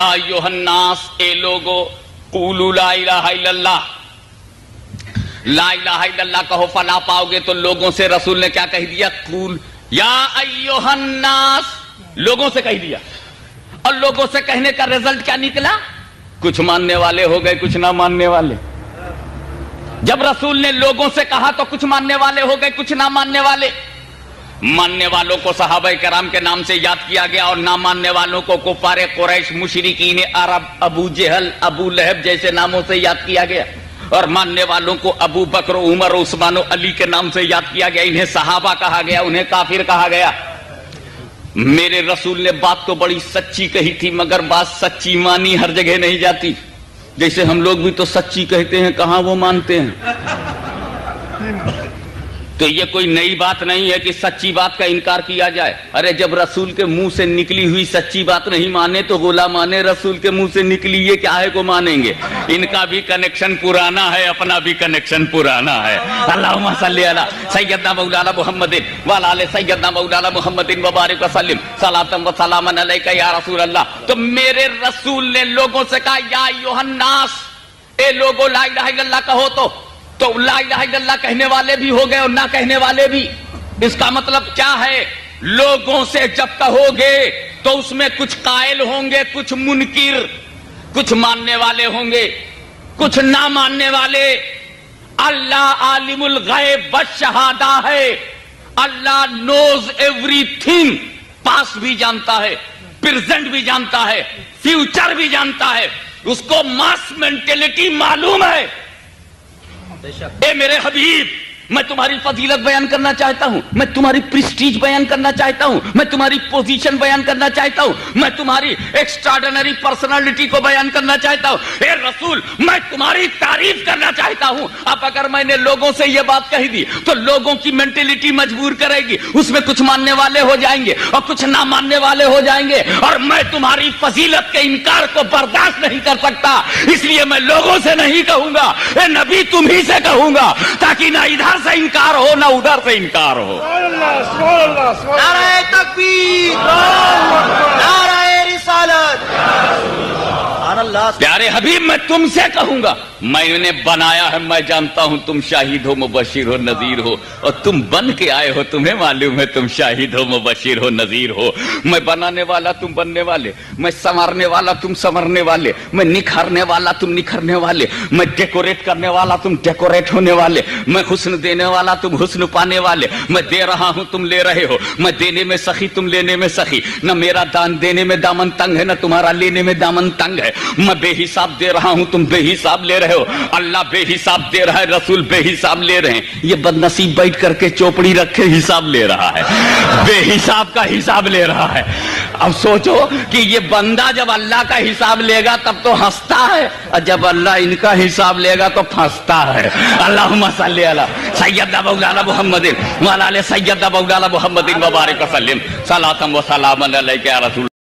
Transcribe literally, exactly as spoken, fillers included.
ایھا الناس، اے لوگو، قولوا لا الہ الا اللہ، لا الہ الا اللہ کہو فلاح پاؤ گے۔ تو لوگوں سے رسول نے کیا کہہ دیا؟ قول یا ایھا الناس، لوگوں سے کہہ دیا۔ اور لوگوں سے کہنے کا رزلٹ کیا نکلا؟ کچھ ماننے والے ہو گئے، کچھ نہ ماننے والے۔ جب رسول نے لوگوں سے کہا تو کچھ ماننے والے ہو گئے، کچھ نہ ماننے والے۔ ماننے والوں کو صحابہ کرام کے نام سے یاد کیا گیا، اور نہ ماننے والوں کو کفار قریش، مشرکین عرب، ابو جہل، ابو لہب جیسے ناموں سے یاد کیا گیا، اور ماننے والوں کو ابو بکر، عمر، عثمان و علی کے نام سے یاد کیا گیا۔ انہیں صحابہ کہا گیا، انہیں کافر کہا گیا۔ میرے رسول نے بات تو بڑی سچی کہی تھی، مگر بات سچی مانی ہر جگہ نہیں جاتی۔ جیسے ہم لوگ بھی تو سچی کہتے ہیں، کہاں وہ مانتے ہیں۔ تو یہ کوئی نئی بات نہیں ہے کہ سچی بات کا انکار کیا جائے۔ ارے جب رسول کے منہ سے نکلی ہوئی سچی بات نہیں مانے تو غلامان رسول کے منہ سے نکلی یہ کیا ہے کو مانیں گے؟ ان کا بھی کنیکشن پرانا ہے، اپنا بھی کنیکشن پرانا ہے۔ اللہم صلی علی سیدنا مولانا محمد وعلی آل سیدنا مولانا محمد وبارک وسلم صلاۃ و سلاما علیک یا رسول اللہ۔ تو میرے رسول نے لوگوں سے کہا یا ایھا الناس، اے لوگو لا الہ الا اللہ کہو۔ تو تو لا الہ الا اللہ کہنے والے بھی ہو گئے اور نہ کہنے والے بھی۔ اس کا مطلب کیا ہے؟ لوگوں سے جب کہو گے تو اس میں کچھ قائل ہوں گے، کچھ منکر، کچھ ماننے والے ہوں گے، کچھ نہ ماننے والے۔ اللہ عالم الغیب والشہادہ ہے، اللہ نوز ایوری تھنگ، پاس بھی جانتا ہے، پریزنٹ بھی جانتا ہے، فیوچر بھی جانتا ہے، اس کو ماس مینٹلٹی معلوم ہے۔ اے میرے حبیب، میں تمہاری فضیلت بیان کرنا چاہتا ہوں، میں تمہاری پریسٹیج بیان کرنا چاہتا ہوں، میں تمہاری پوزیشن بیان کرنا چاہتا ہوں، میں تمہاری ایکسٹراڈنری پرسنالٹی کو بیان کرنا چاہتا ہوں۔ اے رسول، میں تمہاری تعریف کرنا چاہتا ہوں۔ اب اگر میں نے لوگوں سے یہ بات کہی دی تو لوگوں کی مینٹلٹی مجبور کرے گی، اس میں کچھ ماننے والے ہو جائیں گے اور کچھ نہ ماننے والے ہو جائیں گے، اور میں تمہاری فضیلت کے انکار کو برداشت نہیں کر سکتا۔ اس لیے میں لوگوں سے نہیں کہوں گا، اے نبی تم ہی سے کہوں گا، تاکہ نہ ادھر سے انکار ہو نہ ادھر سے انکار ہو۔ نعرہ تکبیر، نعرہ رسالت۔ پیارے حبیب، میں تم سے کہوں گا، میں نے بنایا ہے، میں جانتا ہوں تم شاہد ہو، مبشر ہو، نذیر ہو، اور تم بن کے آئے ہو، تمہیں معلوم ہے تم شاہد ہو، مبشر ہو، نذیر ہو۔ میں بنانے والا، تم بننے والے، میں سنوارنے والا، تم سنورنے والے، میں نکھارنے والا، تم نکھرنے والے، میں ڈیکوریٹ کرنے والا، تم ڈیکوریٹ ہونے والے، میں حسن دینے والا، تم حسن پانے والے، میں دے رہا ہوں، تم لے رہے ہو، میں دینے میں سخی، تم لینے میں سخی، نہ میرا دان دینے میں دامن تنگ ہے، نہ تمہارا لینے میں دامن تنگ ہے، میں بے حساب دے رہا ہوں، تم بے حساب لے رہے ہو، اللہ بے حساب دے رہا ہے، رسول بے حساب لے رہے ہیں۔ یہ بد نصیب بیٹھ کر کے چوپڑی رکھے حساب لے رہا ہے، بے حساب کا حساب لے رہا ہے۔ اب سوچو کہ یہ بندہ جب اللہ کا حساب لے گا تب تو ہنستا ہے، اور جب اللہ ان کا حساب لے گا تو پھنستا ہے۔ اللہم صلی علی سیدنا مولانا محمد وعلی آل سیدنا مولانا محمد وبارک وسلم صلاۃ و سلاما علیک یا رسول